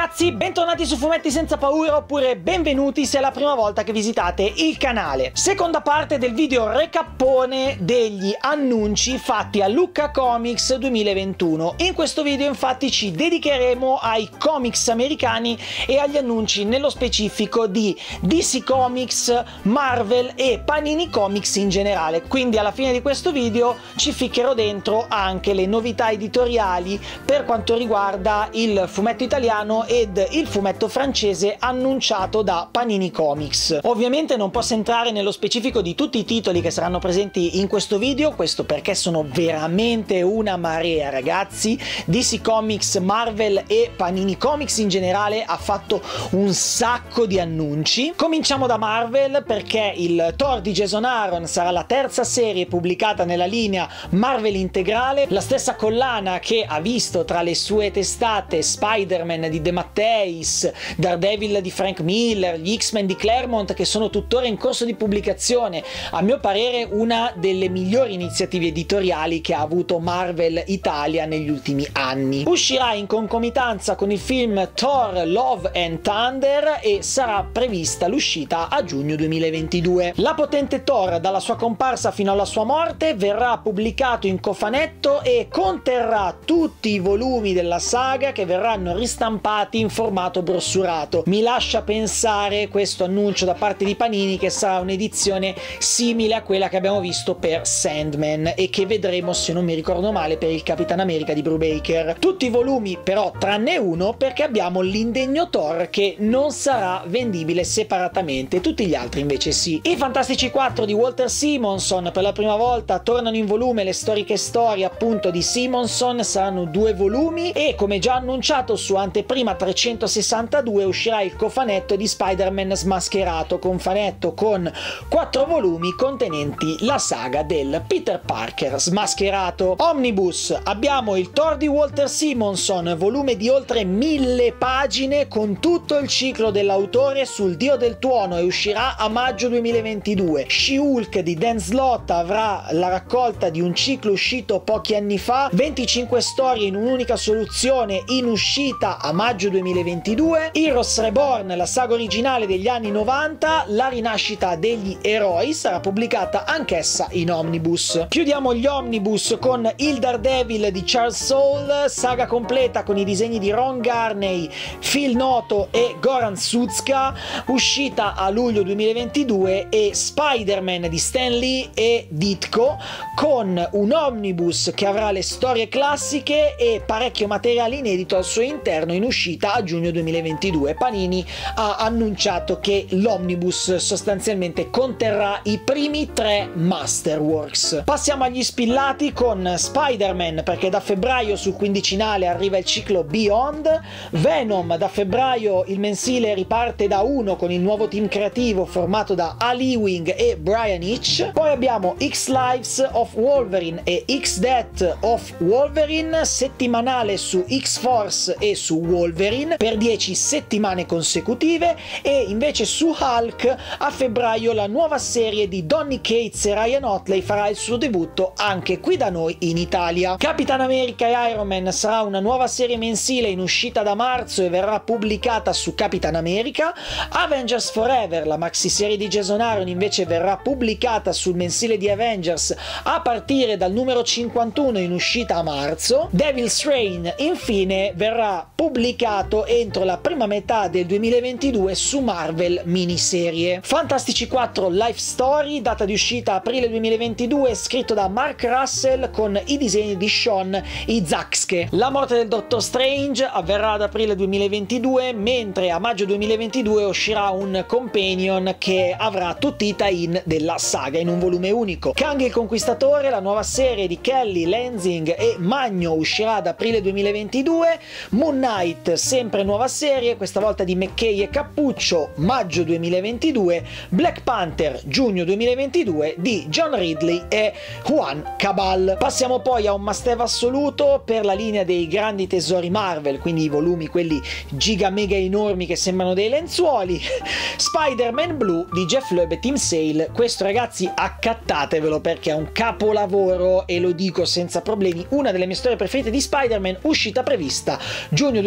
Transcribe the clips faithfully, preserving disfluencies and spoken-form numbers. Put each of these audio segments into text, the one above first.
ragazzi, bentornati su Fumetti Senza Paura, oppure benvenuti se è la prima volta che visitate il canale. Seconda parte del video recappone degli annunci fatti a Lucca Comics duemilaventuno. In questo video infatti ci dedicheremo ai comics americani e agli annunci nello specifico di D C Comics, Marvel e Panini Comics in generale. Quindi alla fine di questo video ci ficcherò dentro anche le novità editoriali per quanto riguarda il fumetto italiano ed il fumetto francese annunciato da Panini Comics. Ovviamente non posso entrare nello specifico di tutti i titoli che saranno presenti in questo video, questo perché sono veramente una marea, ragazzi. D C Comics, Marvel e Panini Comics in generale ha fatto un sacco di annunci. Cominciamo da Marvel, perché il Thor di Jason Aaron sarà la terza serie pubblicata nella linea Marvel integrale, la stessa collana che ha visto tra le sue testate Spider-Man di De Matteis, Daredevil di Frank Miller, gli X-Men di Claremont, che sono tuttora in corso di pubblicazione. A mio parere una delle migliori iniziative editoriali che ha avuto Marvel Italia negli ultimi anni. Uscirà in concomitanza con il film Thor Love and Thunder e sarà prevista l'uscita a giugno duemilaventidue. La potente Thor, dalla sua comparsa fino alla sua morte, verrà pubblicato in cofanetto e conterrà tutti i volumi della saga che verranno ristampati in formato brossurato. Mi lascia pensare questo annuncio da parte di Panini che sarà un'edizione simile a quella che abbiamo visto per Sandman e che vedremo, se non mi ricordo male, per il Capitan America di Brubaker. Tutti i volumi però tranne uno, perché abbiamo l'indegno Thor che non sarà vendibile separatamente, tutti gli altri invece sì. I Fantastici quattro di Walter Simonson, per la prima volta tornano in volume le storiche storie appunto di Simonson, saranno due volumi e, come già annunciato su anteprima trecentosessantadue, uscirà il cofanetto di Spider-Man smascherato, cofanetto con quattro volumi contenenti la saga del Peter Parker smascherato. Omnibus, abbiamo il Thor di Walter Simonson, volume di oltre mille pagine con tutto il ciclo dell'autore sul Dio del Tuono, e uscirà a maggio duemilaventidue. She-Hulk di Dan Slott avrà la raccolta di un ciclo uscito pochi anni fa, venticinque storie in un'unica soluzione, in uscita a maggio duemilaventidue. Heroes Reborn, la saga originale degli anni novanta, la rinascita degli eroi, sarà pubblicata anch'essa in omnibus. Chiudiamo gli omnibus con il Daredevil di Charles Soule, saga completa con i disegni di Ron Garney, Phil Noto e Goran Sudska, uscita a luglio duemilaventidue, e Spider-Man di Stan Lee e Ditko, con un omnibus che avrà le storie classiche e parecchio materiale inedito al suo interno, in uscita a giugno duemilaventidue. Panini ha annunciato che l'omnibus sostanzialmente conterrà i primi tre Masterworks. Passiamo agli spillati con Spider-Man, perché da febbraio sul quindicinale arriva il ciclo Beyond. Venom, da febbraio il mensile riparte da uno con il nuovo team creativo formato da Al Ewing e Brian Hitch. Poi abbiamo X-Lives of Wolverine e X-Death of Wolverine, settimanale su X-Force e su Wolverine per dieci settimane consecutive, e invece su Hulk a febbraio la nuova serie di Donny Cates e Ryan Otley farà il suo debutto anche qui da noi in Italia. Capitan America e Iron Man sarà una nuova serie mensile in uscita da marzo e verrà pubblicata su Capitan America. Avengers Forever, la maxi serie di Jason Aaron, invece verrà pubblicata sul mensile di Avengers a partire dal numero cinquantuno in uscita a marzo. Devil's Reign infine verrà pubblicato entro la prima metà del duemilaventidue su Marvel miniserie. Fantastici quattro Life Story, data di uscita aprile duemilaventidue, scritto da Mark Russell con i disegni di Sean Izaakse. La morte del Doctor Strange avverrà ad aprile duemilaventidue, mentre a maggio duemilaventidue uscirà un companion che avrà tutti i tie-in della saga in un volume unico. Kang il Conquistatore, la nuova serie di Kelly, Lansing e Magno, uscirà ad aprile duemilaventidue. Moon Knight, sempre nuova serie, questa volta di McKay e Cappuccio, maggio duemilaventidue. Black Panther, giugno duemilaventidue, di John Ridley e Juan Cabal. Passiamo poi a un must-have assoluto per la linea dei grandi tesori Marvel, quindi i volumi quelli giga mega enormi che sembrano dei lenzuoli. Spider-Man Blue di Jeff Loeb e Tim Sale. Questo, ragazzi, accattatevelo perché è un capolavoro e lo dico senza problemi, una delle mie storie preferite di Spider-Man, uscita prevista giugno duemilaventidue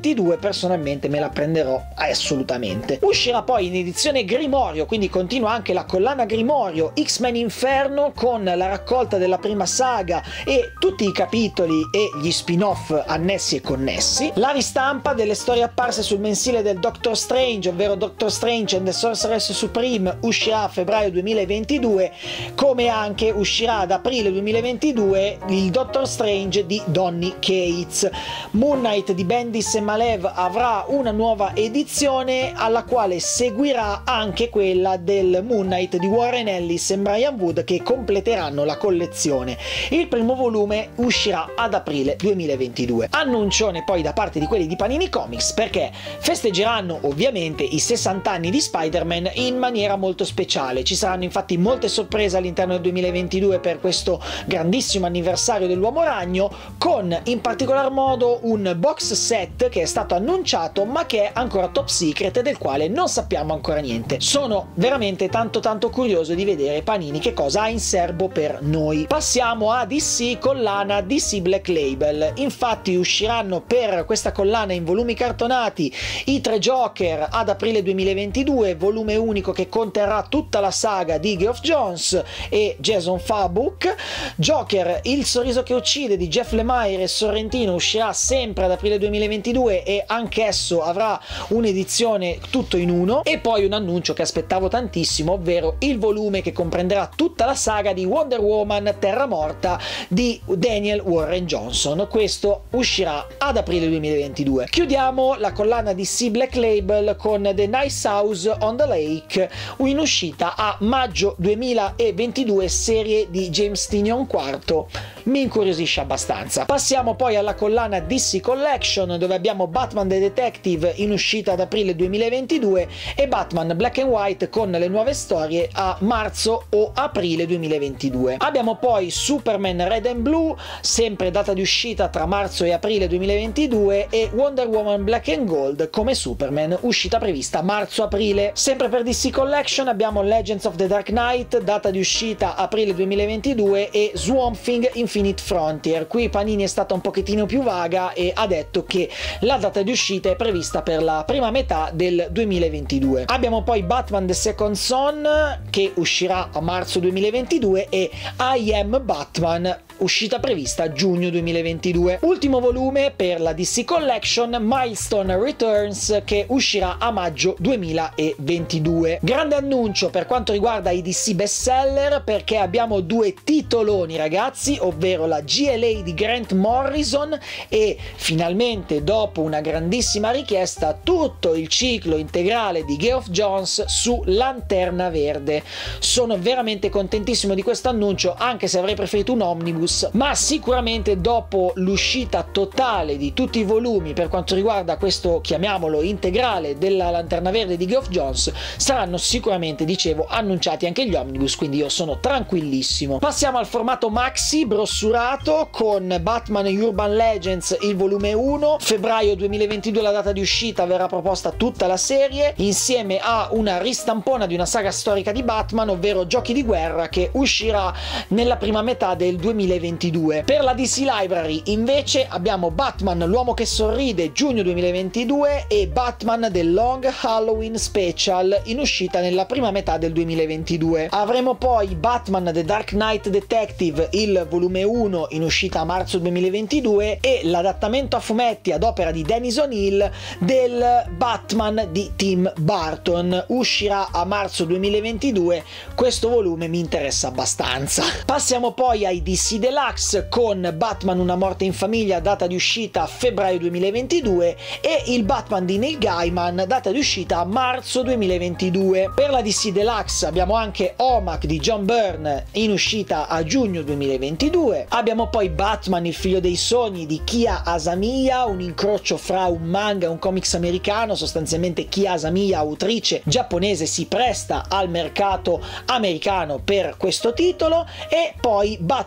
duemilaventidue, personalmente me la prenderò assolutamente. Uscirà poi in edizione Grimorio, quindi continua anche la collana Grimorio X-Men Inferno con la raccolta della prima saga e tutti i capitoli e gli spin-off annessi e connessi. La ristampa delle storie apparse sul mensile del Doctor Strange, ovvero Doctor Strange and the Sorceress Supreme, uscirà a febbraio duemilaventidue, come anche uscirà ad aprile duemilaventidue il Doctor Strange di Donny Cates. Moon Knight di Bendis e Malev avrà una nuova edizione, alla quale seguirà anche quella del Moon Knight di Warren Ellis e Brian Wood, che completeranno la collezione. Il primo volume uscirà ad aprile duemilaventidue. Annuncione poi da parte di quelli di Panini Comics, perché festeggeranno ovviamente i sessanta anni di Spider-Man in maniera molto speciale. Ci saranno infatti molte sorprese all'interno del duemilaventidue per questo grandissimo anniversario dell'Uomo Ragno, con in particolar modo un box set che è stato annunciato ma che è ancora top secret e del quale non sappiamo ancora niente. Sono veramente tanto tanto curioso di vedere Panini che cosa ha in serbo per noi. Passiamo a D C, collana D C Black Label. Infatti usciranno per questa collana in volumi cartonati i tre Joker ad aprile duemilaventidue, volume unico che conterrà tutta la saga di Geoff Johns e Jason Fabuk. Joker, il sorriso che uccide di Jeff Lemire e Sorrentino uscirà sempre ad aprile duemilaventidue e anch'esso avrà un'edizione tutto in uno. E poi un annuncio che aspettavo tantissimo, ovvero il volume che comprenderà tutta la saga di Wonder Woman Terra Morta di Daniel Warren Johnson. Questo uscirà ad aprile duemilaventidue. Chiudiamo la collana D C Black Label con The Nice House on the Lake, in uscita a maggio duemilaventidue, serie di James Tynion quarto. Mi incuriosisce abbastanza. Passiamo poi alla collana D C Collection, dove abbiamo Batman the Detective in uscita ad aprile duemilaventidue e Batman Black and White con le nuove storie a marzo o aprile duemilaventidue. Abbiamo poi Superman Red and Blue, sempre data di uscita tra marzo e aprile duemilaventidue, e Wonder Woman Black and Gold come Superman, uscita prevista marzo-aprile. Sempre per D C Collection abbiamo Legends of the Dark Knight, data di uscita aprile duemilaventidue, e Swamp Thing Infinite Frontier. Qui Panini è stata un pochettino più vaga e ha detto che la data di uscita è prevista per la prima metà del duemilaventidue. Abbiamo poi Batman The Second Son, che uscirà a marzo duemilaventidue, e I Am Batman, uscita prevista a giugno duemilaventidue. Ultimo volume per la D C Collection, Milestone Returns, che uscirà a maggio duemilaventidue. Grande annuncio per quanto riguarda i D C bestseller, perché abbiamo due titoloni, ragazzi, ovvero la G L A di Grant Morrison e finalmente, dopo una grandissima richiesta, tutto il ciclo integrale di Geoff Johns su Lanterna Verde. Sono veramente contentissimo di questo annuncio, anche se avrei preferito un omnibus, ma sicuramente dopo l'uscita totale di tutti i volumi per quanto riguarda questo, chiamiamolo, integrale della Lanterna Verde di Geoff Johns, saranno sicuramente, dicevo, annunciati anche gli omnibus, quindi io sono tranquillissimo. Passiamo al formato maxi brossurato con Batman Urban Legends, il volume uno. Febbraio duemilaventidue la data di uscita, verrà proposta tutta la serie insieme a una ristampona di una saga storica di Batman, ovvero Giochi di guerra, che uscirà nella prima metà del duemilaventidue. Per la D C Library invece abbiamo Batman l'uomo che sorride, giugno duemilaventidue, e Batman The Long Halloween Special, in uscita nella prima metà del duemilaventidue. Avremo poi Batman The Dark Knight Detective, il volume uno, in uscita a marzo duemilaventidue, e l'adattamento a fumetti ad opera di Dennis O'Neil del Batman di Tim Burton, uscirà a marzo duemilaventidue. Questo volume mi interessa abbastanza. Passiamo poi ai D C Deluxe con Batman Una morte in famiglia, data di uscita a febbraio duemilaventidue, e il Batman di Neil Gaiman, data di uscita a marzo duemilaventidue. Per la D C Deluxe abbiamo anche O M A C di John Byrne, in uscita a giugno duemilaventidue. Abbiamo poi Batman il figlio dei sogni di Kia Asamiya, un incrocio fra un manga e un comics americano. Sostanzialmente Kia Asamiya, autrice giapponese, si presta al mercato americano per questo titolo. E poi Batman Bianco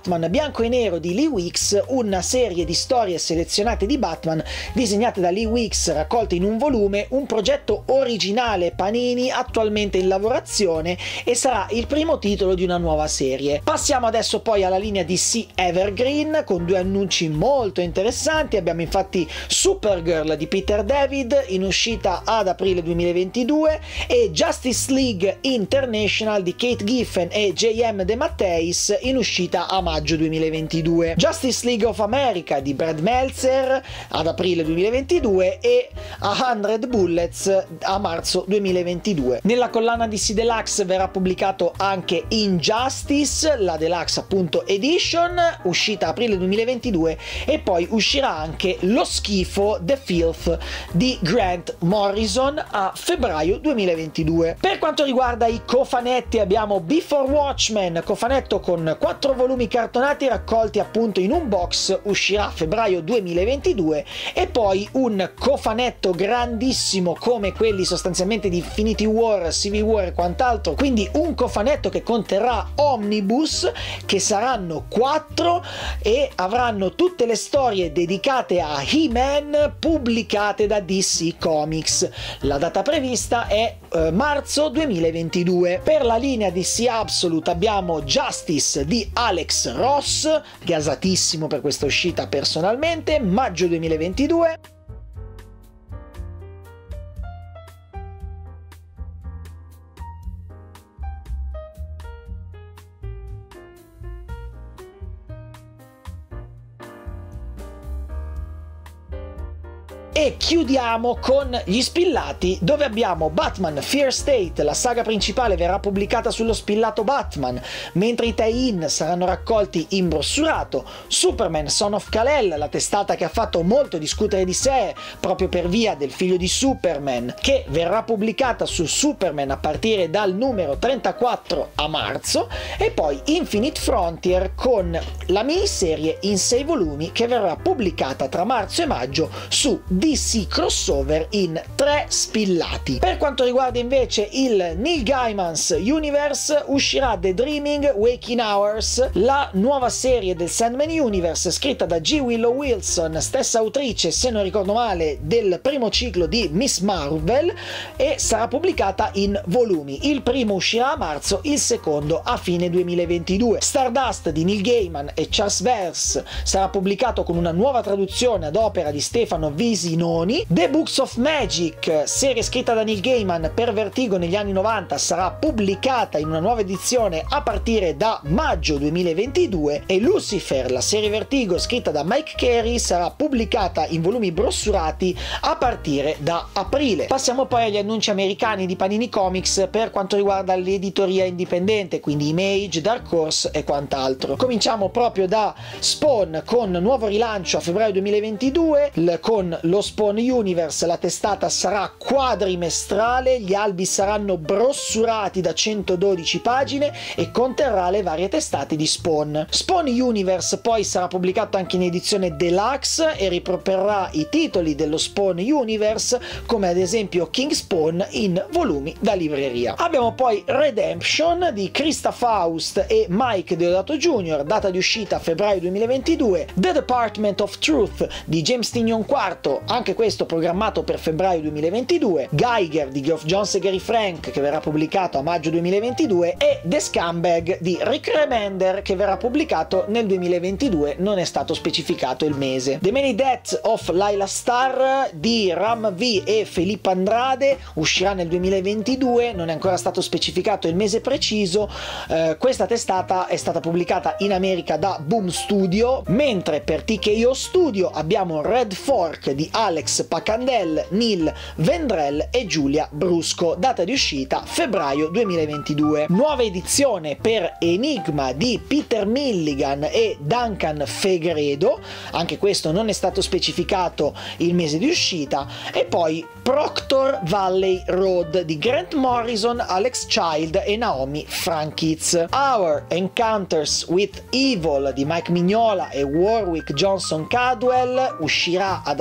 bianco e nero di Lee Weeks, una serie di storie selezionate di Batman disegnate da Lee Weeks, raccolte in un volume, un progetto originale Panini attualmente in lavorazione e sarà il primo titolo di una nuova serie. Passiamo adesso poi alla linea D C Evergreen con due annunci molto interessanti. Abbiamo infatti Supergirl di Peter David in uscita ad aprile duemilaventidue e Justice League International di Kate Giffen e J M De Matteis in uscita a maggio duemilaventidue. Justice League of America di Brad Meltzer ad aprile duemilaventidue e A hundred Bullets a marzo duemilaventidue. Nella collana D C Deluxe verrà pubblicato anche Injustice, la Deluxe appunto Edition, uscita aprile duemilaventidue, e poi uscirà anche Lo schifo The Filth di Grant Morrison a febbraio duemilaventidue. Per quanto riguarda i cofanetti abbiamo Before Watchmen, cofanetto con quattro volumi cartonati raccolti appunto in un box, uscirà a febbraio duemilaventidue, e poi un cofanetto grandissimo come quelli sostanzialmente di Infinity War, Civil War e quant'altro, quindi un cofanetto che conterrà omnibus che saranno quattro e avranno tutte le storie dedicate a He-Man pubblicate da D C Comics. La data prevista è eh, marzo duemilaventidue. Per la linea D C Absolute abbiamo Justice di Alex Ross, gasatissimo per questa uscita personalmente, maggio duemilaventidue. E chiudiamo con gli spillati, dove abbiamo Batman Fear State, la saga principale verrà pubblicata sullo spillato Batman, mentre i tie-in saranno raccolti in brossurato. Superman Son of Kal-El, la testata che ha fatto molto discutere di sé proprio per via del figlio di Superman, che verrà pubblicata su Superman a partire dal numero trentaquattro a marzo, e poi Infinite Frontier con la miniserie in sei volumi che verrà pubblicata tra marzo e maggio su D C Crossover in tre spillati. Per quanto riguarda invece il Neil Gaiman's Universe, uscirà The Dreaming Waking Hours, la nuova serie del Sandman Universe scritta da G. Willow Wilson, stessa autrice, se non ricordo male, del primo ciclo di Miss Marvel, e sarà pubblicata in volumi. Il primo uscirà a marzo, il secondo a fine duemilaventidue. Stardust di Neil Gaiman e Charles Verse sarà pubblicato con una nuova traduzione ad opera di Stefano Visinoni. The Books of Magic, serie scritta da Neil Gaiman per Vertigo negli anni novanta, sarà pubblicata in una nuova edizione a partire da maggio duemilaventidue, e Lucifer, la serie Vertigo scritta da Mike Carey, sarà pubblicata in volumi brossurati a partire da aprile. Passiamo poi agli annunci americani di Panini Comics per quanto riguarda l'editoria indipendente, quindi Image, Dark Horse e quant'altro. Cominciamo proprio da Spawn con nuovo rilancio a febbraio duemilaventidue, con lo Spawn Universe. La testata sarà quadrimestrale, gli albi saranno brossurati da centododici pagine e conterrà le varie testate di Spawn. Spawn Universe poi sarà pubblicato anche in edizione deluxe e riproporrà i titoli dello Spawn Universe, come ad esempio King Spawn in volumi da libreria. Abbiamo poi Redemption di Krista Faust e Mike Deodato Junior, data di uscita febbraio duemilaventidue. The Department of Truth di James Tynion quarto, anche questo programmato per febbraio duemilaventidue. Geiger di Geoff Johns e Gary Frank, che verrà pubblicato a maggio duemilaventidue, e The Scumbag di Rick Remender, che verrà pubblicato nel duemilaventidue, non è stato specificato il mese. The Many Deaths of Laila Starr di Ram V e Felipe Andrade uscirà nel duemilaventidue, non è ancora stato specificato il mese preciso. Eh, questa testata è stata pubblicata in America da Boom Studio, mentre per T K O Studio abbiamo Red Fork di Alex Pacandel, Neil Vendrell e Giulia Brusco, data di uscita febbraio duemilaventidue. Nuova edizione per Enigma di Peter Milligan e Duncan Fegredo, anche questo non è stato specificato il mese di uscita. E poi Proctor Valley Road di Grant Morrison, Alex Child e Naomi Frankitz. Our Encounters with Evil di Mike Mignola e Warwick Johnson Cadwell uscirà ad aprile duemilaventidue,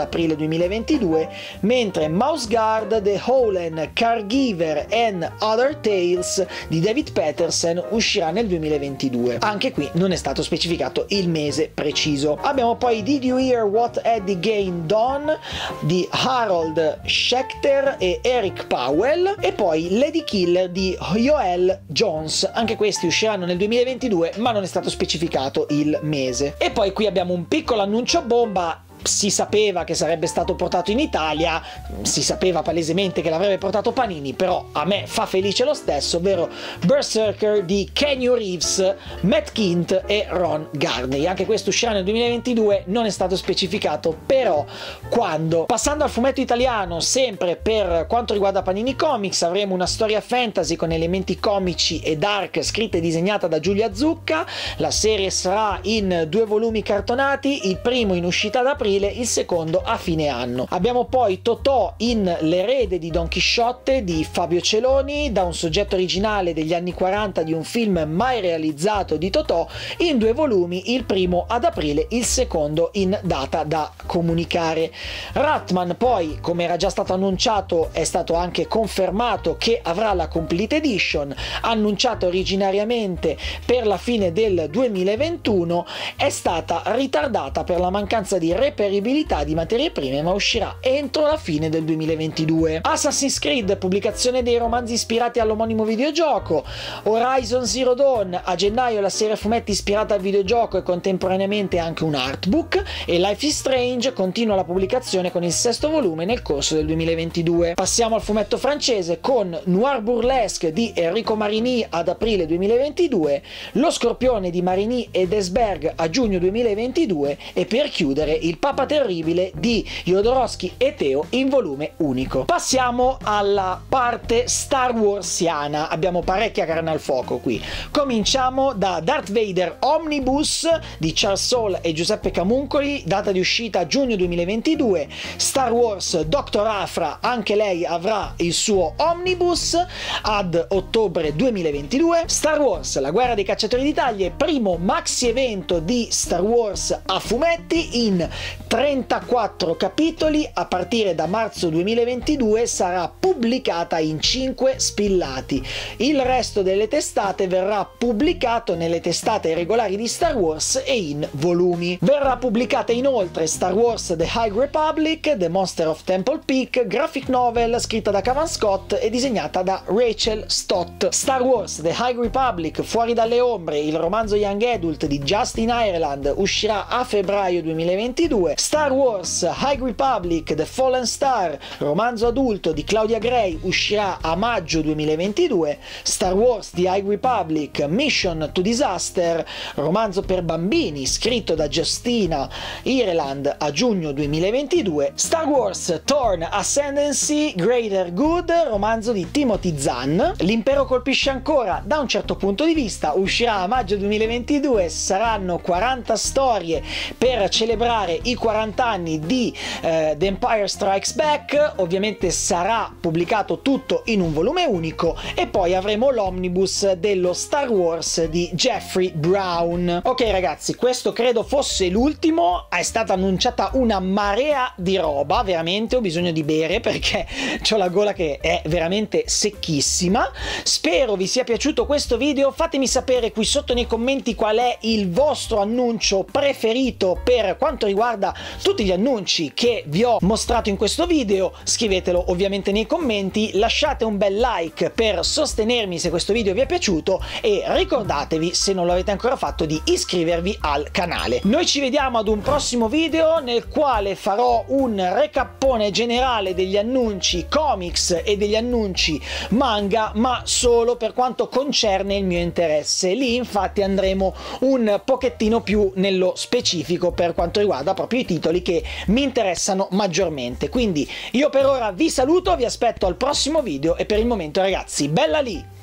duemilaventidue, mentre Mouse Guard, The Howlen, Caregiver and Other Tales di David Petersen uscirà nel duemilaventidue. Anche qui non è stato specificato il mese preciso. Abbiamo poi Did You Hear What Eddie Gain Done di Harold Schechter e Eric Powell, e poi Lady Killer di Yoel Jones. Anche questi usciranno nel duemilaventidue, ma non è stato specificato il mese. E poi qui abbiamo un piccolo annuncio bomba. Si sapeva che sarebbe stato portato in Italia, si sapeva palesemente che l'avrebbe portato Panini, però a me fa felice lo stesso, ovvero Berserker di Keanu Reeves, Matt Kindt e Ron Garney. Anche questo uscirà nel duemilaventidue, non è stato specificato però quando. Passando al fumetto italiano, sempre per quanto riguarda Panini Comics, avremo una storia fantasy con elementi comici e dark, scritta e disegnata da Giulia Zucca. La serie sarà in due volumi cartonati, il primo in uscita ad aprile, il secondo a fine anno. Abbiamo poi Totò in L'erede di Don Chisciotte di Fabio Celoni, da un soggetto originale degli anni quaranta di un film mai realizzato di Totò, in due volumi, il primo ad aprile, il secondo in data da comunicare. Ratman poi, come era già stato annunciato, è stato anche confermato che avrà la Complete Edition, annunciata originariamente per la fine del duemilaventuno, è stata ritardata per la mancanza di reperibilità di materie prime, ma uscirà entro la fine del duemilaventidue. Assassin's Creed, pubblicazione dei romanzi ispirati all'omonimo videogioco. Horizon Zero Dawn, a gennaio la serie fumetti ispirata al videogioco e contemporaneamente anche un artbook, e Life is Strange continua la pubblicazione con il sesto volume nel corso del duemilaventidue. Passiamo al fumetto francese con Noir Burlesque di Enrico Marini ad aprile duemilaventidue, Lo Scorpione di Marini e Desberg a giugno duemilaventidue, e per chiudere il Papa Terribile di Jodorowsky e Teo in volume unico. Passiamo alla parte Star Warsiana, abbiamo parecchia carne al fuoco qui. Cominciamo da Darth Vader Omnibus di Charles Soule e Giuseppe Camuncoli, data di uscita giugno duemilaventidue. Star Wars Doctor Aphra, anche lei avrà il suo Omnibus ad ottobre duemilaventidue. Star Wars La guerra dei cacciatori di taglie, primo maxi evento di Star Wars a fumetti in trentaquattro capitoli, a partire da marzo duemilaventidue sarà pubblicata in cinque spillati. Il resto delle testate verrà pubblicato nelle testate regolari di Star Wars e in volumi. Verrà pubblicata inoltre Star Wars The High Republic, The Monster of Temple Peak, graphic novel scritta da Cavan Scott e disegnata da Rachel Stott. Star Wars The High Republic Fuori dalle ombre, il romanzo young adult di Justin Ireland, uscirà a febbraio duemilaventidue. Star Wars High Republic The Fallen Star, romanzo adulto di Claudia Gray, uscirà a maggio duemilaventidue. Star Wars The High Republic Mission to Disaster, romanzo per bambini scritto da Justina Ireland, a giugno duemilaventidue. Star Wars Thorn Ascendancy Greater Good, romanzo di Timothy Zahn. L'impero colpisce ancora, da un certo punto di vista, uscirà a maggio duemilaventidue. Saranno quaranta storie per celebrare i quaranta anni di eh, The Empire Strikes Back. Ovviamente sarà pubblicato tutto in un volume unico, e poi avremo l'omnibus dello Star Wars di Jeffrey Brown. Ok ragazzi, questo credo fosse l'ultimo. È stata annunciata una marea di roba, veramente ho bisogno di bere perché ho la gola che è veramente secchissima. Spero vi sia piaciuto questo video, fatemi sapere qui sotto nei commenti qual è il vostro annuncio preferito per quanto riguarda tutti gli annunci che vi ho mostrato in questo video. Scrivetelo ovviamente nei commenti, lasciate un bel like per sostenermi se questo video vi è piaciuto, e ricordatevi, se non l'avete ancora fatto, di iscrivervi al canale. Noi ci vediamo ad un prossimo video nel quale farò un recappone generale degli annunci comics e degli annunci manga, ma solo per quanto concerne il mio interesse. Lì infatti andremo un pochettino più nello specifico per quanto riguarda proprio i titoli che mi interessano maggiormente. Quindi io per ora vi saluto, vi aspetto al prossimo video, e per il momento ragazzi, bella lì!